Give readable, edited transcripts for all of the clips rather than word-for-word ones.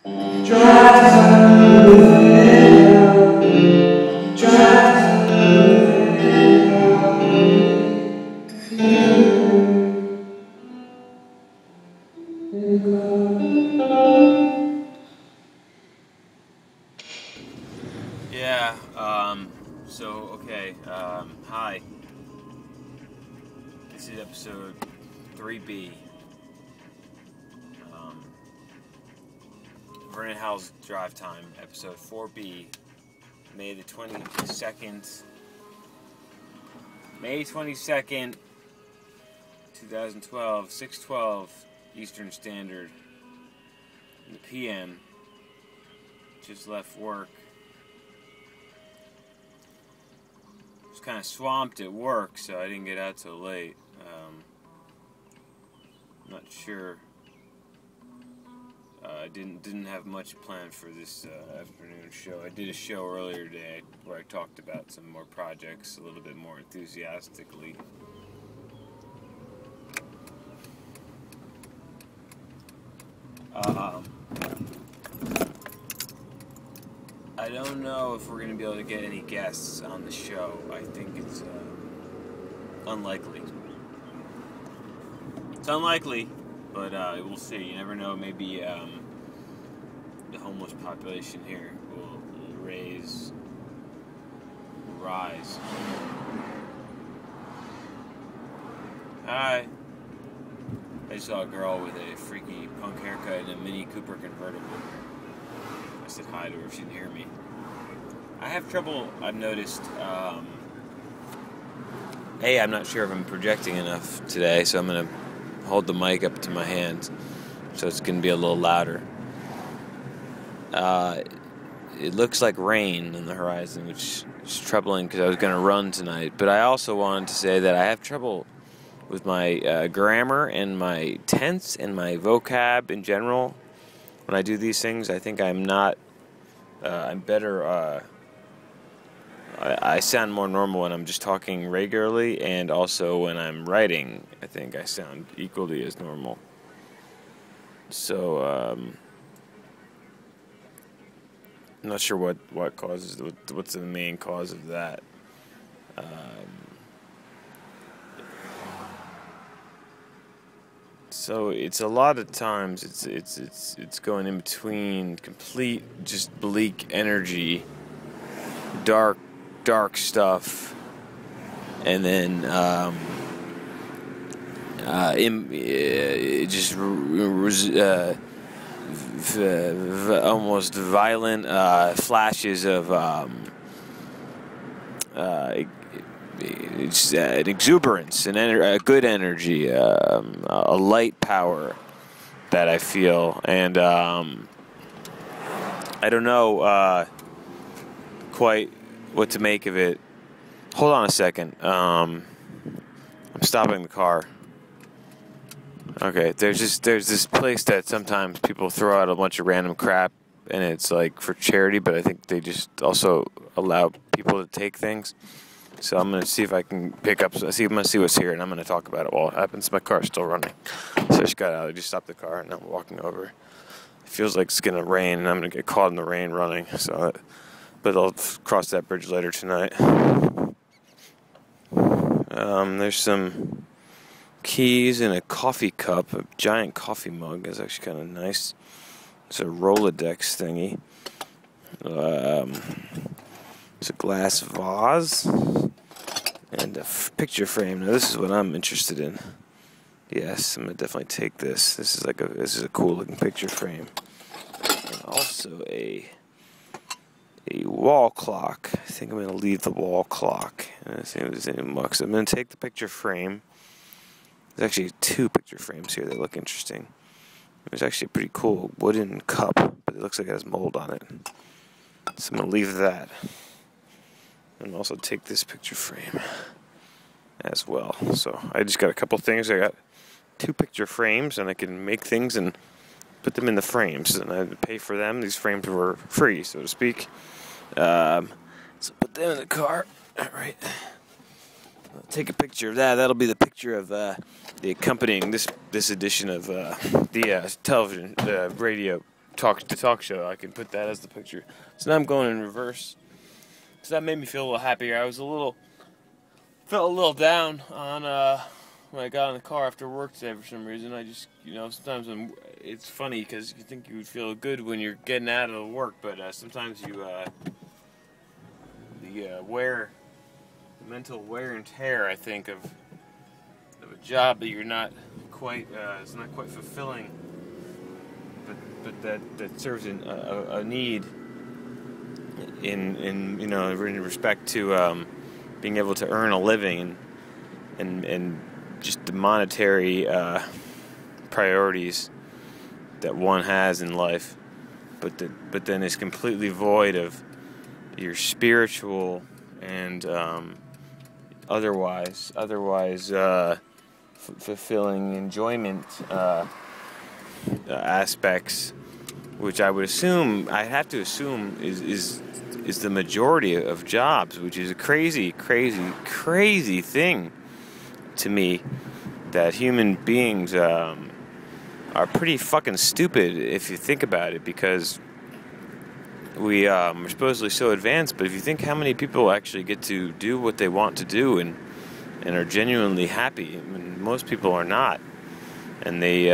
Hi. This is episode 3B. Vernon Howell's Drive Time, episode 4B, May 22nd, 2012, 6:12 Eastern Standard, in the PM. Just left work. Was kind of swamped at work, so I didn't get out till late. Not sure. I didn't have much planned for this afternoon show. I did a show earlier today where I talked about some more projects a little bit more enthusiastically. I don't know if we're going to be able to get any guests on the show. I think it's unlikely. It's unlikely, but we'll see. You never know. Maybe the homeless population here will rise. Hi. I saw a girl with a freaky punk haircut and a Mini Cooper convertible. I said hi to her if she didn't hear me. I have trouble, I've noticed, I'm not sure if I'm projecting enough today, so I'm going to hold the mic up to my hands, so it's going to be a little louder. It looks like rain on the horizon, which is troubling because I was going to run tonight, but I also wanted to say that I have trouble with my grammar and my tense and my vocab in general. When I do these things, I think I'm better, I sound more normal when I'm just talking regularly, and also when I'm writing, I think I sound equally as normal. So, I'm not sure what causes, what's the main cause of that. So it's a lot of times it's going in between complete just bleak energy, dark stuff, and then almost violent flashes of it's an exuberance, a good energy, a light power that I feel, and I don't know quite what to make of it. Hold on a second. I'm stopping the car. Okay, there's this place that sometimes people throw out a bunch of random crap, and it's like for charity, but I think they just also allow people to take things. So I'm going to see if I can pick up, I'm going to see what's here, and I'm going to talk about it while it happens. My car's still running. So I just got out, I just stopped the car, and I'm walking over. It feels like it's going to rain, and I'm going to get caught in the rain running. But I'll cross that bridge later tonight. There's some keys and a coffee cup, a giant coffee mug. That's actually kind of nice. It's a Rolodex thingy. It's a glass vase and a picture frame. Now this is what I'm interested in. Yes, I'm gonna definitely take this. This is a cool looking picture frame. And also a wall clock. I think I'm gonna leave the wall clock. And see if there's any mucks. I'm gonna take the picture frame. There's actually 2 picture frames here that look interesting. There's actually a pretty cool wooden cup, but it looks like it has mold on it. So I'm gonna leave that. And also take this picture frame as well. So I just got a couple things. I got 2 picture frames, and I can make things and put them in the frames. And I had to pay for them. These frames were free, so to speak. So put them in the car. All right. I'll take a picture of that. That'll be the picture of the accompanying this edition of the television, radio talk show. I can put that as the picture. So now I'm going in reverse. So that made me feel a little happier. I felt a little down on when I got in the car after work today for some reason. I just, sometimes it's funny because you think you would feel good when you're getting out of work, but sometimes the mental wear and tear, I think, of a job that you're not quite, it's not quite fulfilling, but that serves a need in respect to being able to earn a living and just the monetary priorities that one has in life, but then is completely void of your spiritual and otherwise fulfilling enjoyment aspects, which I have to assume is the majority of jobs, which is a crazy thing to me, that human beings are pretty fucking stupid if you think about it, because we're supposedly so advanced, but if you think how many people actually get to do what they want to do and are genuinely happy, I mean, most people are not, and they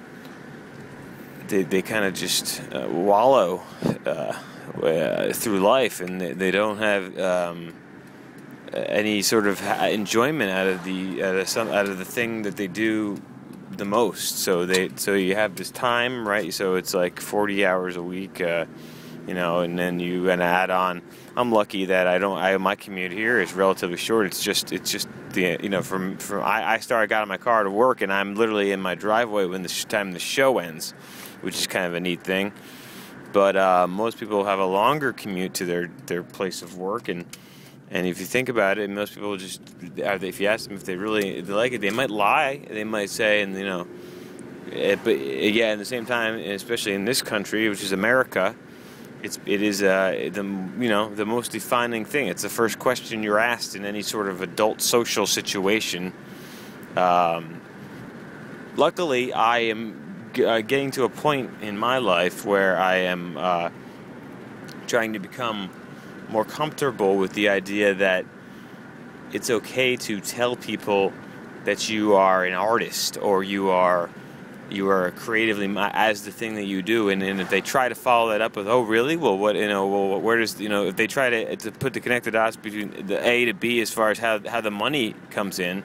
kind of just wallow through life, and they don't have any sort of enjoyment out of the thing that they do the most. So you have this time, right? So it's like 40 hours a week, and then you add on. I'm lucky that my commute here is relatively short. It's just the I got out of my car to work, and I'm literally in my driveway when the time the show ends, which is kind of a neat thing. But most people have a longer commute to their place of work, and if you think about it, most people just, if you ask them if they like it, they might lie. They might say, but yeah, at the same time, especially in this country, which is America, it is the most defining thing. It's the first question you're asked in any sort of adult social situation. Luckily, I am getting to a point in my life where I am trying to become more comfortable with the idea that it's okay to tell people that you are an artist or you are creatively as the thing that you do, and if they try to follow that up with, oh really, well what, where does, if they try to put the connected dots between the A to B as far as how the money comes in,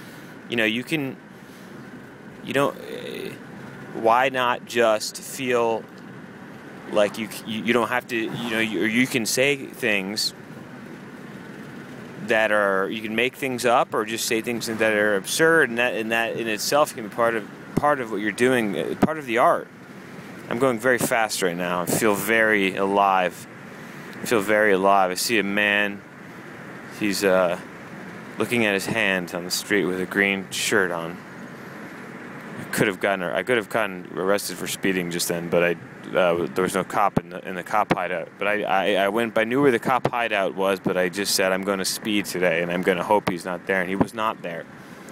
why not just feel like you don't have to, you can say things that you can make things up, or just say things that are absurd, and that in itself can be part of what you're doing, part of the art. I'm going very fast right now. I feel very alive. I see a man. He's looking at his hand on the street with a green shirt on. I could have gotten arrested for speeding just then, but there was no cop in the cop hideout. But I knew where the cop hideout was, but I just said I'm going to speed today, and I'm going to hope he's not there, and he was not there.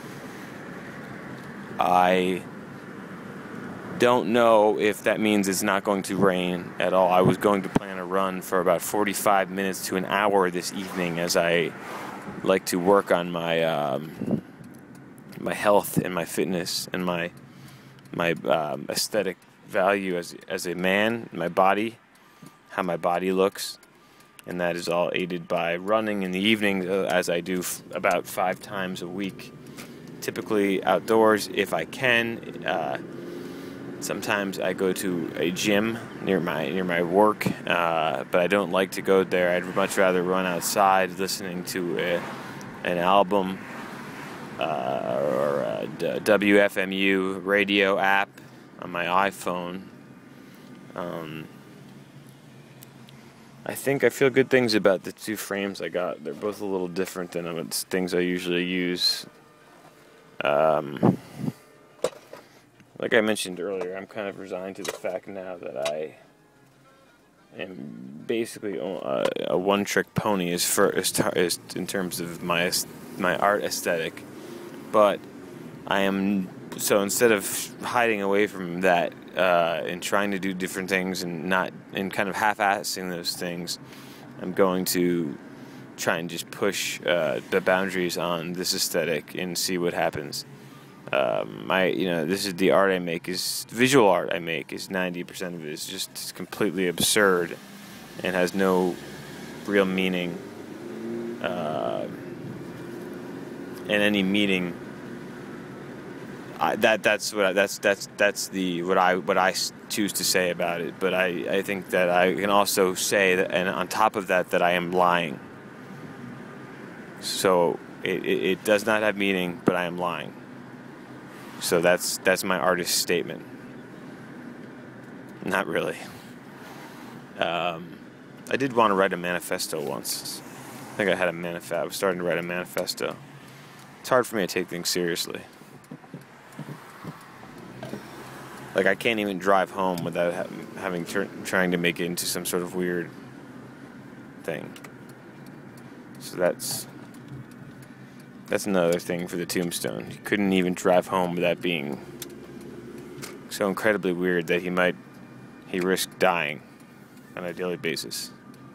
I don't know if that means it's not going to rain at all. I was going to plan a run for about 45 minutes to an hour this evening, as I like to work on my my health and my fitness and my aesthetic value as a man, my body, how my body looks, and that is all aided by running in the evening, as I do about 5 times a week, typically outdoors if I can. Sometimes I go to a gym near my work, but I don't like to go there. I'd much rather run outside listening to an album or a WFMU radio app on my iPhone. I think I feel good things about the 2 frames I got. They're both a little different than things I usually use. Like I mentioned earlier, I'm kind of resigned to the fact now that I am basically a one-trick pony as in terms of my art aesthetic. But I am, so instead of hiding away from that in trying to do different things and kind of half-assing those things, I'm going to try and just push the boundaries on this aesthetic and see what happens. This is the art I make, is visual art I make, is 90% of it is just completely absurd and has no real meaning. And any meaning, that's what I choose to say about it. But I think that I can also say that, and on top of that, that I am lying. So it does not have meaning, but I am lying. So that's my artist statement. Not really. I did want to write a manifesto once. I think I had I was starting to write a manifesto. It's hard for me to take things seriously. Like, I can't even drive home without trying to make it into some sort of weird thing. So that's another thing for the tombstone. He couldn't even drive home without being so incredibly weird that he risked dying on a daily basis.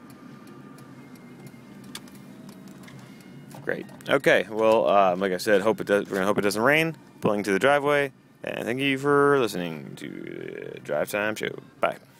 Great. Okay. Well, like I said, we're gonna hope it doesn't rain. Pulling to the driveway, and thank you for listening to the Drive Time Show. Bye.